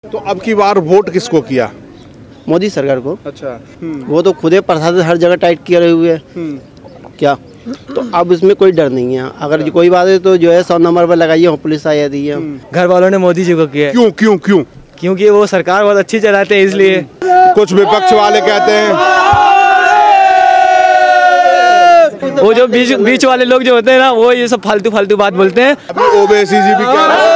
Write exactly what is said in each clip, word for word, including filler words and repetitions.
तो अब की बार वोट किसको किया? मोदी सरकार को। अच्छा। वो तो खुदे प्रसाद हर जगह टाइट किए हुए है क्या, तो अब इसमें कोई डर नहीं है। अगर कोई बात है तो जो है सौ नंबर पर लगाइए, पुलिस आ जाती है। घर वालों ने मोदी जी को किया। क्यों क्यों क्यों? क्योंकि वो सरकार बहुत अच्छी चलाते हैं इसलिए। कुछ विपक्ष वाले कहते हैं, वो जो बीच बीच वाले लोग जो होते हैं ना, वो ये सब फालतू फालतू बात बोलते हैं। ओवैसी जी भी कह रहे हैं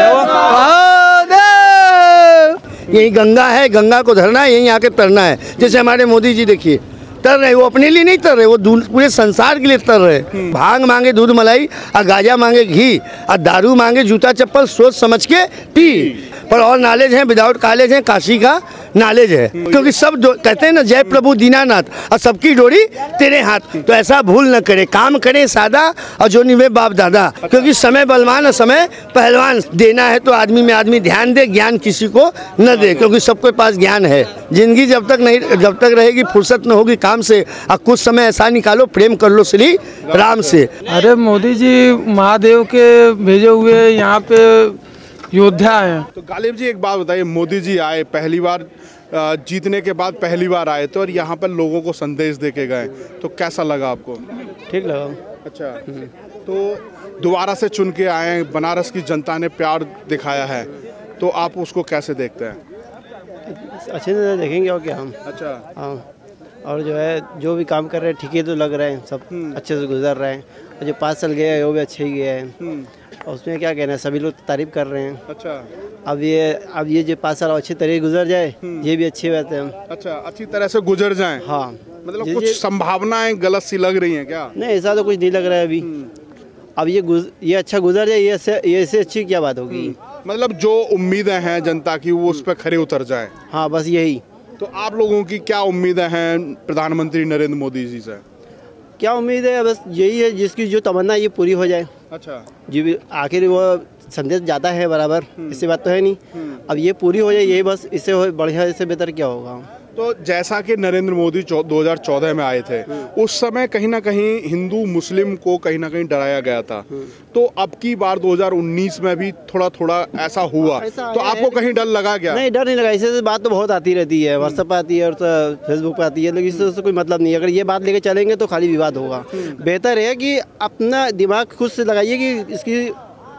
यही गंगा है, गंगा को धरना है, यहीं आके तरना है। जैसे हमारे मोदी जी देखिए तर रहे, वो अपने लिए नहीं तर रहे, वो पूरे संसार के लिए तर रहे। भांग मांगे दूध मलाई, और गाजा मांगे घी, और दारू मांगे जूता चप्पल, सोच समझ के पी। पर और नॉलेज है, विदाउट कॉलेज है, काशी का नॉलेज है। क्योंकि सब कहते हैं ना जय प्रभु दीनानाथ, और सबकी डोरी तेरे हाथ। तो ऐसा भूल न करे, काम करें सादा और जो निवे बाप दादा। क्योंकि समय बलवान और समय पहलवान, देना है तो आदमी में आदमी ध्यान दे, ज्ञान किसी को न दे। क्योंकि सबके पास ज्ञान है। जिंदगी जब तक नहीं जब तक रहेगी, फुर्सत न होगी काम से, और कुछ समय ऐसा निकालो, प्रेम कर लो श्री राम से। अरे मोदी जी महादेव के भेजे हुए यहाँ पे योद्धा है। तो गालिब जी एक बात बताइए, मोदी जी आए पहली बार, जीतने के बाद पहली बार आए तो, और यहाँ पर लोगों को संदेश दे के गए, तो कैसा लगा आपको? ठीक लगा। अच्छा, तो दोबारा से चुन के आए, बनारस की जनता ने प्यार दिखाया है, तो आप उसको कैसे देखते हैं? अच्छे से देखेंगे और क्या हम। अच्छा। हाँ, और जो है जो भी काम कर रहे हैं ठीक ही तो लग रहे हैं, सब अच्छे से गुजर रहे हैं। और जो पाँच साल गया है वो भी अच्छे ही गया है, और उसमें क्या कहना है, सभी लोग तारीफ कर रहे हैं। अच्छा। अब ये अब ये जो पाँच साल अच्छी तरह गुजर जाए, ये भी अच्छी बात है। अच्छा, अच्छी तरह से गुजर जाए। हाँ, मतलब कुछ संभावनाएं गलत सी लग रही हैं क्या? नहीं, ऐसा तो कुछ नहीं लग रहा है अभी। अब ये गुज, ये अच्छा गुजर जाए, ये से ये से अच्छी क्या बात होगी। मतलब जो उम्मीदें हैं जनता की, वो उस पर खरे उतर जाए। हाँ, बस यही। तो आप लोगों की क्या उम्मीदें हैं प्रधानमंत्री नरेंद्र मोदी जी से? क्या उम्मीद है, बस यही है जिसकी जो तमन्ना ये पूरी हो जाए। अच्छा। जी भी आखिर वो संदेश जाता है बराबर, इससे बात तो है नहीं। अब ये पूरी हो जाए, यही बस, इससे बढ़िया इससे बेहतर क्या होगा। तो जैसा कि नरेंद्र मोदी दो हज़ार चौदह में आए थे, उस समय कहीं ना कहीं हिंदू मुस्लिम को कहीं ना कहीं डराया गया था। तो अब की बार दो हज़ार उन्नीस में भी थोड़ा थोड़ा ऐसा हुआ, ऐसा तो आपको कहीं डर लगा क्या? नहीं, डर नहीं लगा। इससे बात तो बहुत आती रहती है, व्हाट्सएप पे आती है और फेसबुक पे आती है, लेकिन इससे उससे कोई मतलब नहीं है। अगर ये बात लेके चलेंगे तो खाली विवाद होगा। बेहतर है कि अपना दिमाग खुद से लगाइए कि इसकी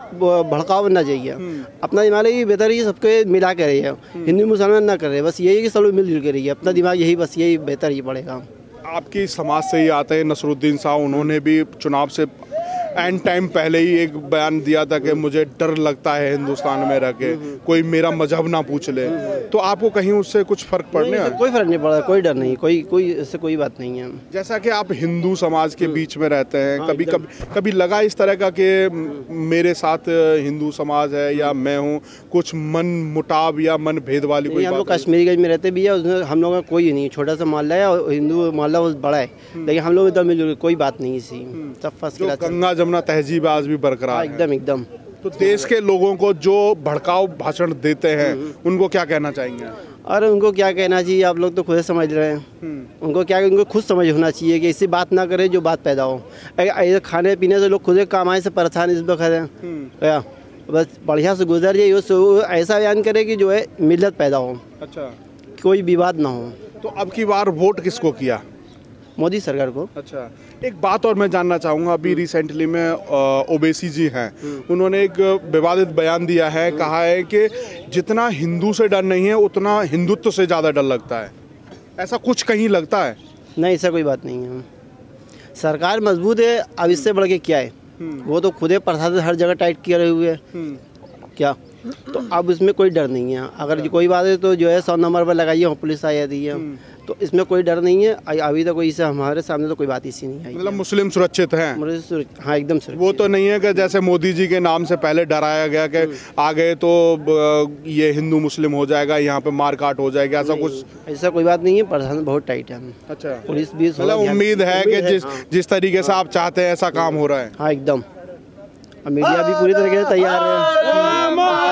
भड़काव बनना चाहिए। अपना दिमाग ये बेहतर है, सबके मिला के रहिए, हिंदू मुसलमान ना करे, बस यही कि सब लोग मिलजुल के रहिए। अपना दिमाग यही, बस यही बेहतर ही पड़ेगा। आपकी समाज से ही आते हैं नसरुद्दीन साहब, उन्होंने भी चुनाव से एंड टाइम पहले ही एक बयान दिया था कि मुझे डर लगता है हिंदुस्तान में रह के, कोई मेरा मजहब ना पूछ ले। तो आपको कहीं उससे कुछ फर्क पड़ने है? कोई फर्क नहीं पड़ा, कोई डर नहीं, कोई कोई इससे कोई बात नहीं है। जैसा कि आप हिंदू समाज के बीच में रहते हैं, कभी कभी कभी लगा इस तरह का कि मेरे साथ हिंदू समाज है या मैं हूँ, कुछ मन मुटाव या मन भेद वाली कोई? हम लोग कश्मीरीगंज में रहते भी है, उसमें हम लोगों का कोई नहीं, छोटा सा मोहल्ला है और हिंदू मोहल्ला बड़ा है, लेकिन हम लोग इधर मिलजुल कोई बात नहीं इसी, सब फर्स्ट क्लास। गंगा जमुना तहजीब आज भी बरकरार है। एकदम एकदम। तो देश के लोगों को जो भड़काऊ भाषण देते हैं, उनको क्या कहना चाहेंगे? अरे उनको क्या कहना चाहिए, आप लोग तो खुद समझ रहे हैं। उनको क्या, उनको खुद समझ होना चाहिए कि इससे बात ना करें जो बात पैदा हो। ऐसे खाने पीने से लोग खुद कमाए से परेशान इस वक्त है, बस बढ़िया से गुजर जाइए, ऐसा बयान करे कि जो है मिल्लत पैदा हो। अच्छा। कोई विवाद ना हो। तो अब की बार वोट किसको किया? मोदी सरकार को। अच्छा, एक बात और मैं जानना चाहूँगा, अभी रिसेंटली में ओवैसी जी हैं, उन्होंने एक विवादित बयान दिया है, कहा है कि जितना हिंदू से डर नहीं है उतना हिंदुत्व से ज़्यादा डर लगता है। ऐसा कुछ कहीं लगता है? नहीं, ऐसा कोई बात नहीं है। सरकार मजबूत है, अब इससे बढ़ के क्या है। वो तो खुदे प्रसाद हर जगह टाइट किए हुए है क्या, तो अब इसमें कोई डर नहीं है। अगर कोई बात है तो जो है सौ नंबर पर लगाइए, पुलिस आ जाती है। तो इसमें कोई डर नहीं है। अभी तक कोई, हमारे सामने तो कोई बात इसी नहीं आई। मतलब मुस्लिम सुरक्षित हैं? हाँ, एकदम सुरक्षित। वो तो नहीं है कि जैसे मोदी जी के नाम से पहले डराया गया कि आ गए तो ये हिंदू मुस्लिम हो जाएगा, यहाँ पे मारकाट हो जाएगा, ऐसा कुछ? ऐसा कोई बात नहीं है, प्रशासन बहुत टाइट है। अच्छा। पुलिस भी, मतलब उम्मीद है कि जिस जिस तरीके से आप चाहते हैं ऐसा काम हो रहा है? हाँ, एकदम। मीडिया भी पूरी तरीके से तैयार है,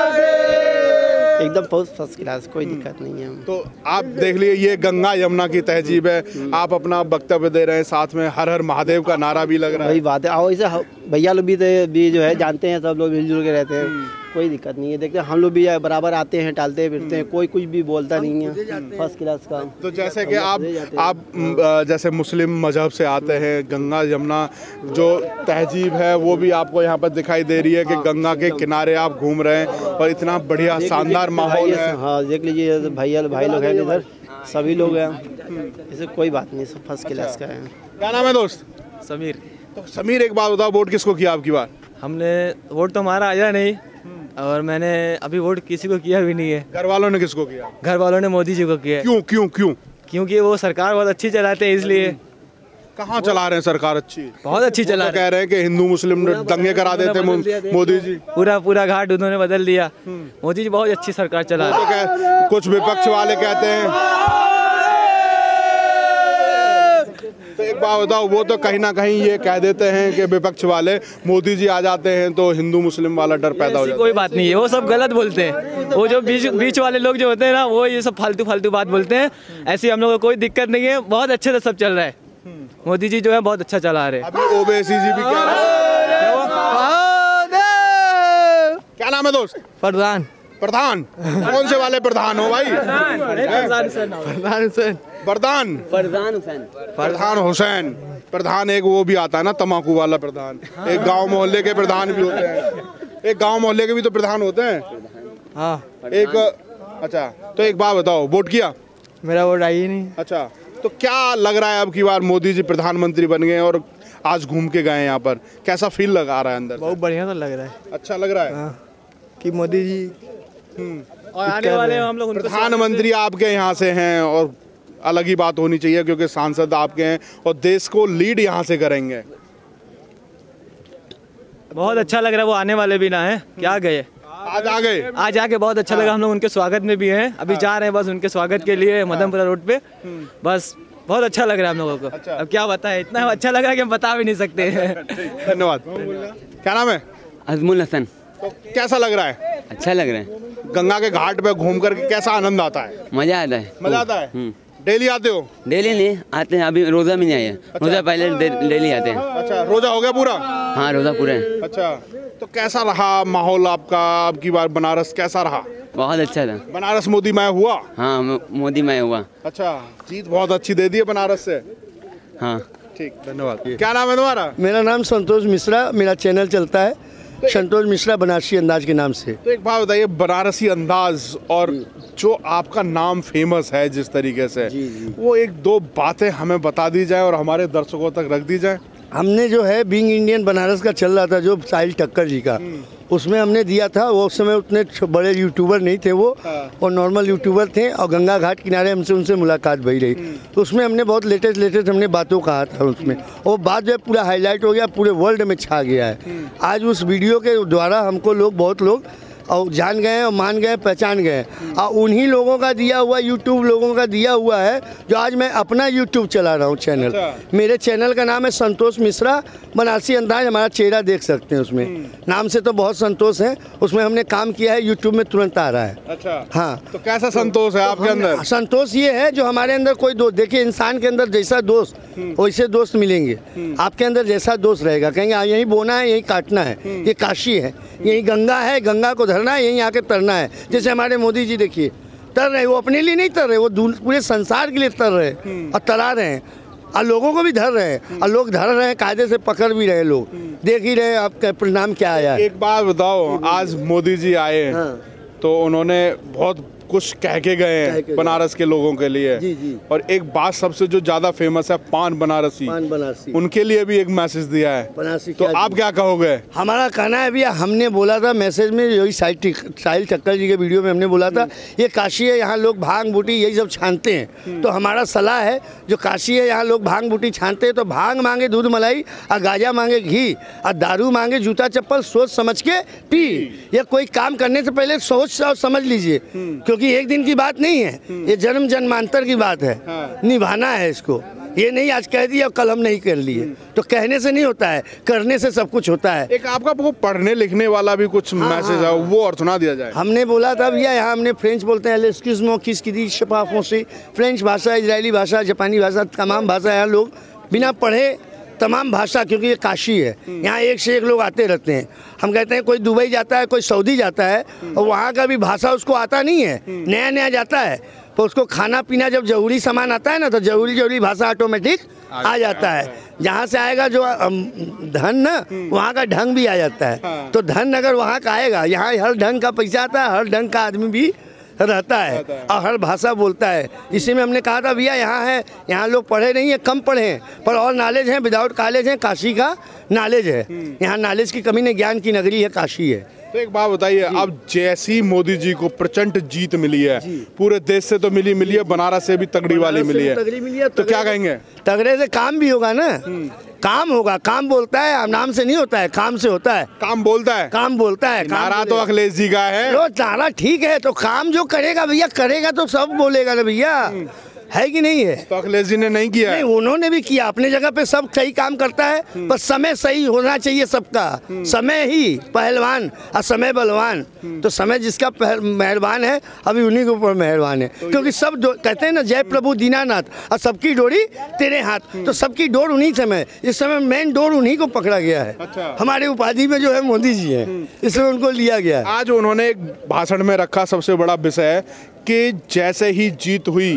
एकदम फर्स्ट क्लास, कोई दिक्कत नहीं है। तो आप देख लीजिए, ये गंगा यमुना की तहजीब है, आप अपना वक्तव्य दे रहे हैं, साथ में हर हर महादेव का नारा भी लग रहा है। वही बात है। और ऐसे भैया लोग भी भी जो है जानते हैं, सब लोग मिलजुल के रहते हैं। कोई दिक्कत नहीं है। देखते हैं हम लोग भी बराबर आते हैं, टालते फिरते हैं, कोई कुछ भी बोलता नहीं है, फर्स्ट क्लास का। तो जैसे कि आप आप जैसे मुस्लिम मजहब से आते हैं, गंगा यमुना जो तहजीब है वो भी आपको यहाँ पर दिखाई दे रही है कि गंगा के किनारे आप घूम रहे हैं और इतना बढ़िया शानदार माहौल है। हाँ देख लीजिए भैया भाई लोग हैं इधर, सभी लोग हैं, इसे कोई बात नहीं, सब फर्स्ट क्लास का है। क्या नाम है दोस्त? समीर। तो समीर एक बात बताओ, वोट किसको किया आपकी बार? हमने वोट तो हमारा आया नहीं और मैंने अभी वोट किसी को किया भी नहीं है। घर वालों ने किसको किया? घर वालों ने मोदी जी को किया। क्यों क्यों क्यों? क्योंकि वो सरकार बहुत अच्छी चलाते हैं इसलिए। कहाँ चला रहे हैं सरकार अच्छी? बहुत अच्छी चला तो कह रहे हैं कि हिंदू मुस्लिम दंगे करा देते मोदी जी। पूरा पूरा घाट उन्होंने बदल दिया। मोदी जी बहुत अच्छी सरकार चला तो कह, कुछ विपक्ष वाले कहते हैं, तो एक बात बताओ, वो तो कहीं ना कहीं ये कह देते हैं कि विपक्ष वाले मोदी जी आ जाते हैं तो हिंदू मुस्लिम वाला डर पैदा हो जाता है। कोई बात नहीं है, वो सब गलत बोलते हैं। वो जो बीच बीच वाले लोग जो होते हैं ना, वो ये सब फालतू फालतू बात बोलते हैं। ऐसी हम लोगों को कोई दिक्कत नहीं है, बहुत अच्छे से सब चल रहा है। मोदी जी जो है बहुत अच्छा चला रहे हैं। अभी ओबीसी जी भी कह रहे हैं। क्या नाम है दोस्त? प्रधान। प्रधान? कौन से वाले प्रधान हो भाई? प्रधान हुसैन। प्रधान प्रधान हुसैन। प्रधान हुसैन। प्रधान एक वो भी आता है ना, तम्बाकू वाला प्रधान। एक गांव मोहल्ले के प्रधान भी होते हैं, एक गांव मोहल्ले के भी तो प्रधान होते हैं। हाँ एक अच्छा, तो एक बात बताओ, वोट किया? मेरा वोट आई ही नहीं। अच्छा, तो क्या लग रहा है अब की बार मोदी जी प्रधानमंत्री बन गए और आज घूम के गए यहाँ पर, कैसा फील लगा रहा है अंदर? बहुत बढ़िया तो लग रहा है। अच्छा लग रहा है कि मोदी जी और आने वाले हम लोग प्रधानमंत्री आपके यहाँ से हैं और अलग ही बात होनी चाहिए क्योंकि सांसद आपके हैं और देश को लीड यहाँ से करेंगे। बहुत अच्छा लग रहा है। वो आने वाले भी ना है, क्या गए, आज आ गए, आज आके बहुत अच्छा लगा। हम लोग उनके स्वागत में भी हैं, अभी जा रहे हैं बस उनके स्वागत के लिए मदनपुरा रोड पे। बस बहुत अच्छा लग रहा है हम लोगों को। अच्छा। अब क्या बताएं, इतना अच्छा लग रहा है कि हम बता भी नहीं सकते। धन्यवाद। क्या नाम है? अजमुल हसन। तो कैसा लग रहा है? अच्छा लग रहा है। गंगा के घाट पे घूम करके कैसा आनंद आता है? मजा आता है। मजा आता है। डेली आते हो? डेली नहीं आते हैं, अभी रोजा में नहीं आए। रोजा पहले डेली आते हैं। अच्छा, रोजा हो गया पूरा? हाँ रोजा पूरा है। अच्छा, तो कैसा रहा माहौल आपका अब की बार? बनारस कैसा रहा? बहुत अच्छा था। बनारस मोदी मैं हुआ? हाँ मोदी मैं हुआ। अच्छा, जीत बहुत अच्छी दे दी है बनारस से। हाँ ठीक, धन्यवाद। क्या नाम है तुम्हारा? मेरा नाम संतोष मिश्रा, मेरा चैनल चलता है संतोष मिश्रा बनारसी अंदाज के नाम से। तो एक बात बताइए, बनारसी अंदाज और जो आपका नाम फेमस है जिस तरीके से, जी, जी। वो एक दो बातें हमें बता दी जाए और हमारे दर्शकों तक रख दी जाए। हमने जो है बीइंग इंडियन बनारस का चल रहा था जो साहिल ठक्कर जी का, उसमें हमने दिया था। वो उस समय उतने बड़े यूट्यूबर नहीं थे वो, और नॉर्मल यूट्यूबर थे और गंगा घाट किनारे हमसे उनसे मुलाकात भई रही। तो उसमें हमने बहुत लेटेस्ट लेटेस्ट हमने बातों कहा था उसमें, और बात जो है पूरा हाईलाइट हो गया, पूरे वर्ल्ड में छा गया है। आज उस वीडियो के द्वारा हमको लोग बहुत लोग और जान गए और मान गए, पहचान गए। और उन्हीं लोगों का दिया हुआ, यूट्यूब लोगों का दिया हुआ है जो आज मैं अपना यूट्यूब चला रहा हूँ चैनल। अच्छा। मेरे चैनल का नाम है संतोष मिश्रा बनारसी अंदाज। हमारा चेहरा देख सकते हैं उसमें, नाम से तो बहुत संतोष है। उसमें हमने काम किया है, यूट्यूब में तुरंत आ रहा है। अच्छा, हाँ। तो कैसा संतोष है आपके अंदर? संतोष ये है जो हमारे अंदर कोई दोस्त, देखिए इंसान के अंदर जैसा दोस्त वैसे दोस्त मिलेंगे। आपके अंदर जैसा दोस्त रहेगा, कहेंगे हाँ यही बोना है, यही काटना है, ये काशी है, यही गंगा है, गंगा को धरना है, यहीं आके तरना है। जैसे हमारे मोदी जी देखिए तर रहे, वो अपने लिए नहीं तर रहे, वो पूरे संसार के लिए तर रहे और तरा रहे हैं, और लोगों को भी धर रहे हैं, और लोग धर रहे हैं, कायदे से पकड़ भी रहे। लोग देख ही रहे आपका परिणाम क्या आया है। एक बात बताओ, आज मोदी जी आए तो उन्होंने बहुत कुछ कह के गए हैं बनारस के लोगों के लिए। जी, जी। और एक बात सबसे जो ज्यादा फेमस है, पान बनारसी, पान बनारसी, उनके लिए भी एक मैसेज दिया है। बनारसी तो क्या आप क्या कहोगे? हमारा कहना है भैया, हमने बोला था मैसेज में, यही साहिल ठक्कर जी के वीडियो में हमने बोला था ये काशी है, यहाँ लोग भांग बूटी यही सब छानते हैं। तो हमारा सलाह है, जो काशी है यहाँ लोग भांग बूटी छानते हैं, तो भांग मांगे दूध मलाई और गाजा मांगे घी और दारू मांगे जूता चप्पल, सोच समझ के पी। ये कोई काम करने से पहले सोच और समझ लीजिए, क्योंकि एक दिन की बात नहीं है, ये जन्म जन्मांतर की बात है। निभाना है इसको, ये नहीं आज कह दिया कल हम नहीं कर लिए। तो कहने से नहीं होता है, करने से सब कुछ होता है। एक आपका वो पढ़ने लिखने वाला भी कुछ मैसेज है, वो और सुना दिया जाए। हमने बोला था भैया, यहाँ हमने फ्रेंच बोलते हैं, फ्रेंच भाषा, इजरायली भाषा, जापानी भाषा, तमाम भाषा यहाँ लोग बिना पढ़े, तमाम भाषा, क्योंकि ये काशी है, यहाँ एक से एक लोग आते रहते हैं। हम कहते हैं कोई दुबई जाता है, कोई सऊदी जाता है और वहाँ का भी भाषा उसको आता नहीं है, नया नया जाता है, तो उसको खाना पीना जब जरूरी सामान आता है ना तो जरूरी जरूरी भाषा ऑटोमेटिक आ जाता है। जहाँ से आएगा जो धन ना वहाँ का ढंग भी आ जाता है। तो धन अगर वहाँ का आएगा, यहाँ हर ढंग का पैसा आता है, हर ढंग का आदमी भी रहता है और हर भाषा बोलता है। इसी में हमने कहा था भैया यहाँ है, यहाँ लोग पढ़े नहीं है, कम पढ़े हैं पर और नॉलेज है, विदाउट कॉलेज है, काशी का नॉलेज है। यहाँ नॉलेज की कमी नहीं, ज्ञान की नगरी है, काशी है। तो एक बात बताइए, अब जैसी मोदी जी को प्रचंड जीत मिली है, पूरे देश से तो मिली मिली है, बनारस से भी तगड़ी वाली मिली है, तगड़ी मिली है, तो क्या कहेंगे? तगड़े से काम भी होगा ना, काम होगा, काम बोलता है, नाम से नहीं होता है, काम से होता है। काम बोलता है, काम बोलता है। नारा तो अखिलेश जी का है। लो नारा ठीक है, तो काम जो करेगा भैया, करेगा तो सब बोलेगा ना भैया, है कि नहीं है? तो अखिलेश जी ने नहीं किया है। नहीं, उन्होंने भी किया अपने जगह पे, सब सही काम करता है, पर समय सही होना चाहिए सबका। समय ही पहलवान और समय बलवान, तो समय जिसका मेहरबान है अभी उन्हीं के ऊपर मेहरबान है। तो क्योंकि सब कहते हैं ना जय प्रभु दीनानाथ और सबकी डोरी तेरे हाथ, तो सबकी डोर उन्हीं समय, इस समय मेन डोर उन्हीं को पकड़ा गया है। अच्छा। हमारे उपाधि में जो है मोदी जी है, इसमें उनको लिया गया है। आज उन्होंने एक भाषण में रखा सबसे बड़ा विषय कि जैसे ही जीत हुई,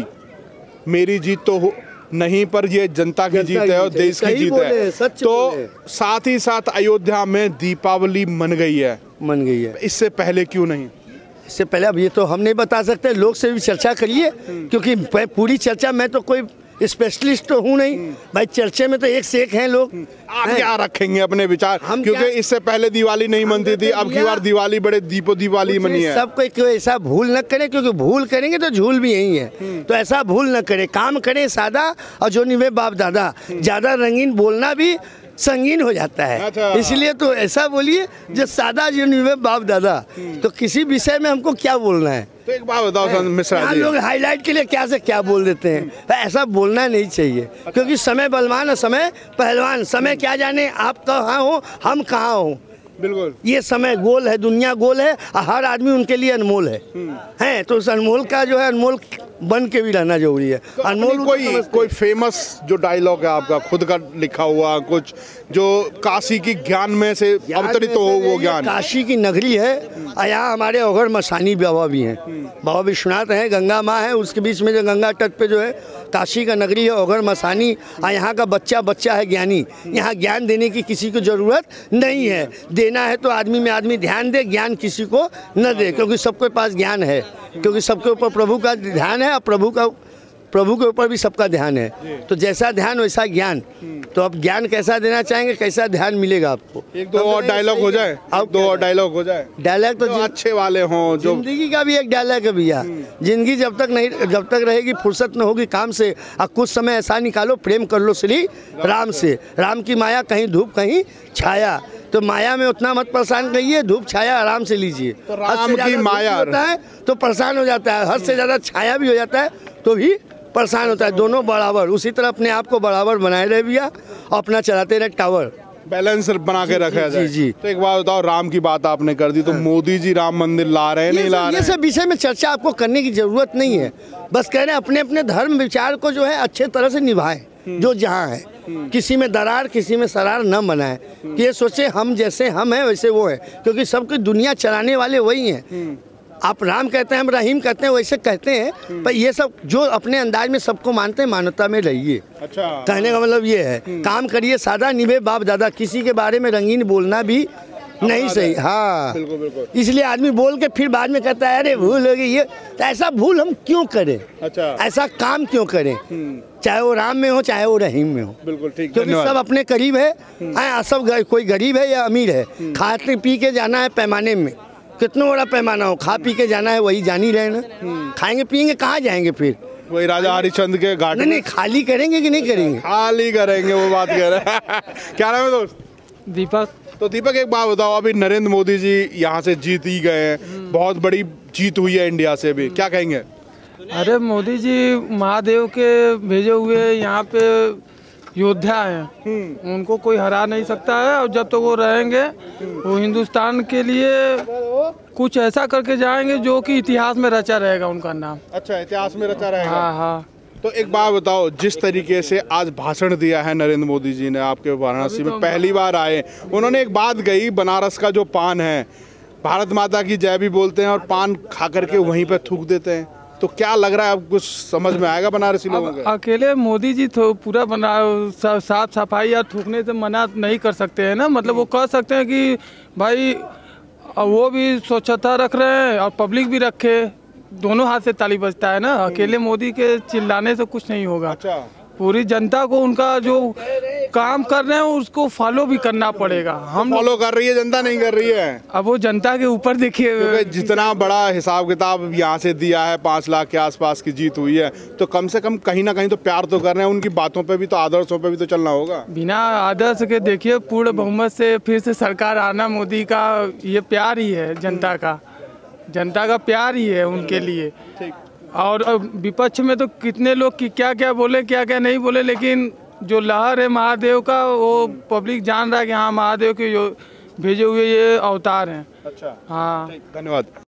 मेरी जीत तो नहीं पर ये जनता की जीत है और देश की जीत है। तो साथ ही साथ अयोध्या में दीपावली मन गई है। मन गई है। इससे पहले क्यों नहीं? इससे पहले अब ये तो हम नहीं बता सकते, लोग से भी चर्चा करिए, क्योंकि पूरी चर्चा, मैं तो कोई स्पेशलिस्ट तो हूँ नहीं भाई, चर्चे में तो एक से एक हैं लोग। आप क्या रखेंगे अपने विचार? हम क्योंकि इससे पहले दिवाली नहीं मनती थी, अब की बार दिवाली बड़े दीपो दिवाली मनी है। सब कोई कोई ऐसा भूल न करे, क्योंकि भूल करेंगे तो झूल भी यही है। तो ऐसा भूल न करे, काम करे सादा, और जो निभे बाप दादा, ज्यादा रंगीन बोलना भी संगीन हो जाता है। अच्छा। इसलिए तो ऐसा बोलिए जो सादा, जो निभे बाप दादा। तो किसी विषय में हमको क्या बोलना है? तो एक बात बताओ मिश्रा जी, लोग हाईलाइट के लिए क्या से क्या बोल देते हैं, ऐसा बोलना नहीं चाहिए, क्योंकि समय बलवान और समय पहलवान। समय क्या जाने आप कहाँ हो, हम कहाँ हो। बिल्कुल, ये समय गोल है, दुनिया गोल है, हर आदमी उनके लिए अनमोल है, हैं। तो उस अनमोल का जो है अनमोल बन के भी रहना जरूरी है। तो अनमोल कोई कोई फेमस जो डायलॉग है आपका खुद का लिखा हुआ, कुछ जो काशी की ज्ञान में से अवतरित हो वो ज्ञान? काशी की नगरी है, यहाँ हमारे अगर मसानी बाबा भी हैं, बाबा विश्वनाथ हैं, गंगा माँ है, उसके बीच में जो गंगा तट पे जो है काशी का नगरी है अगर मसानी। यहाँ का बच्चा बच्चा है ज्ञानी, यहाँ ज्ञान देने की किसी को जरूरत नहीं है। देना है तो आदमी में आदमी ध्यान दे, ज्ञान किसी को न दे, क्योंकि सबके पास ज्ञान है, क्योंकि सबके ऊपर प्रभु का ध्यान है और प्रभु का प्रभु के ऊपर भी सबका ध्यान है। तो जैसा ध्यान वैसा ज्ञान। तो अब ज्ञान कैसा देना चाहेंगे, कैसा ध्यान मिलेगा आपको? एक दो और डायलॉग हो जाए, अब दो और डायलॉग हो जाए। डायलॉग तो अच्छे वाले हों, जो जिंदगी का भी एक डायलॉग है भैया। जिंदगी जब तक नहीं, जब तक रहेगी, फुर्सत न होगी काम से, और कुछ समय ऐसा निकालो, प्रेम कर लो श्री राम से। राम की माया कहीं धूप कहीं छाया, तो माया में उतना मत परेशान करिए, धूप छाया आराम से लीजिए। तो राम की माया होता है तो परेशान हो जाता है, हद से ज्यादा छाया भी हो जाता है तो भी परेशान होता है। दोनों बराबर, उसी तरह अपने आप को बराबर बनाए रहे भैया, और अपना चलाते रहे टावर, बैलेंस बना के रखा जाए। जी जी। तो एक बात बताओ, राम की बात आपने कर दी, तो मोदी जी राम मंदिर ला रहे हैं नहीं ला रहे हैं? ये सब विषय में चर्चा आपको करने की जरूरत नहीं है। बस कह रहे हैं अपने अपने धर्म विचार को जो है अच्छे तरह से निभाएं, जो जहाँ है। किसी में दरार, किसी में सरार न बनाए, कि ये सोचे हम जैसे हम हैं वैसे वो है, क्योंकि सबकी दुनिया चलाने वाले वही हैं। आप राम कहते हैं, हम रहीम कहते हैं, वैसे कहते हैं, पर ये सब जो अपने अंदाज में सबको मानते हैं, मानवता में रहिए। अच्छा, कहने का मतलब ये है, काम करिए सादा, निभे बाप दादा। किसी के बारे में रंगीन बोलना भी नहीं सही। हाँ, बिल्कुल बिल्कुल। इसलिए आदमी बोल के फिर बाद में कहता है अरे भूल हो गई ये, तो ऐसा भूल हम क्यों करें? अच्छा, ऐसा काम क्यों करें? चाहे वो राम में हो चाहे वो रहीम में हो। बिल्कुल ठीक, क्योंकि सब अपने करीब है। आ, सब कोई गरीब है या अमीर है, खाते पी के जाना है पैमाने में, कितना बड़ा पैमाना हो, खा पी के जाना है, वही जान ही रहे ना। खाएंगे पियेंगे कहाँ जाएंगे फिर? वही राजा हरिश्चंद्र के घाट। नहीं नहीं, खाली करेंगे कि नहीं करेंगे? खाली करेंगे, वो बात कह रहे हैं। क्या नाम है दोस्त? दीपक। तो दीपक एक बात बताओ, अभी नरेंद्र मोदी जी यहाँ से जीत ही गए हैं, बहुत बड़ी जीत हुई है इंडिया से भी, क्या कहेंगे? अरे मोदी जी महादेव के भेजे हुए यहाँ पे योद्धा हैं, उनको कोई हरा नहीं सकता है। और जब तक तो वो रहेंगे, वो हिंदुस्तान के लिए कुछ ऐसा करके जाएंगे जो कि इतिहास में रचा रहेगा उनका नाम। अच्छा, इतिहास में रचा रहेगा। हाँ हाँ, तो एक बात बताओ, जिस तरीके से आज भाषण दिया है नरेंद्र मोदी जी ने आपके वाराणसी में, पहली बार आए, उन्होंने एक बात कही, बनारस का जो पान है, भारत माता की जय भी बोलते हैं और पान खा करके वहीं पे थूक देते हैं। तो क्या लग रहा है, अब कुछ समझ में आएगा बनारसी लोगों को? अकेले मोदी जी तो पूरा बना साफ सफाई या थूकने से मना नहीं कर सकते हैं ना। मतलब वो कह सकते हैं कि भाई वो भी स्वच्छता रख रहे हैं और पब्लिक भी रखे, दोनों हाथ से ताली बजता है ना। अकेले मोदी के चिल्लाने से कुछ नहीं होगा। अच्छा। पूरी जनता को उनका जो काम कर रहे हैं उसको फॉलो भी करना पड़ेगा। हम फॉलो कर रही है, जनता नहीं कर रही है। अब वो जनता के ऊपर देखिए, जितना बड़ा हिसाब किताब यहाँ से दिया है, पाँच लाख के आसपास की जीत हुई है, तो कम से कम कहीं ना कहीं तो प्यार तो कर रहे हैं, उनकी बातों पे भी तो, आदर्शों पे भी तो चलना होगा। बिना आदर्श के देखिए पूर्ण बहुमत से फिर से सरकार आना मोदी का ये प्यार ही है, जनता का जनता का प्यार ही है उनके लिए। और विपक्ष में तो कितने लोग की क्या क्या बोले, क्या क्या नहीं बोले, लेकिन जो लहर है महादेव का वो पब्लिक जान रहा है कि हाँ महादेव के जो भेजे हुए ये अवतार हैं। अच्छा, हाँ, धन्यवाद।